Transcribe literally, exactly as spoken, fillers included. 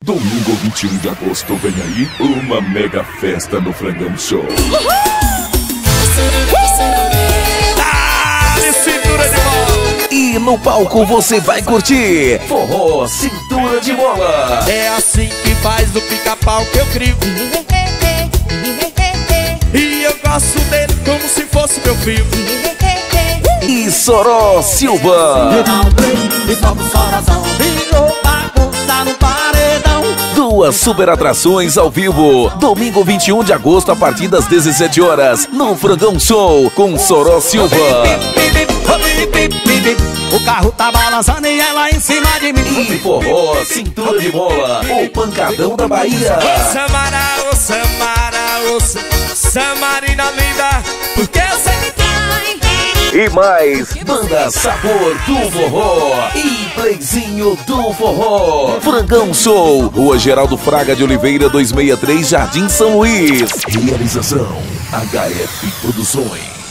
Domingo vinte e um de agosto vem aí uma mega festa no Frangão Show. Dá-lhe cintura de bola! E no palco você vai curtir forró, cintura de bola. É assim que faz o pica-pau que eu crio. E eu gosto dele como se fosse meu filho. E Soró Silva. Duas super atrações ao vivo. Domingo vinte e um de agosto a partir das dezessete horas no Frangão Show com Soró Silva. O carro tá balançando e ela em cima de mim. E forró, cintura de bola, o pancadão da Bahia. Ô Samara, ô Samara, ô Samarina linda, porque eu sei que trai. E mais, Banda Sabor do Forró e Playzinho do Forró. Frangão Show, Rua Geraldo Fraga de Oliveira duzentos e sessenta e três, Jardim São Luís. Realização H F Produções.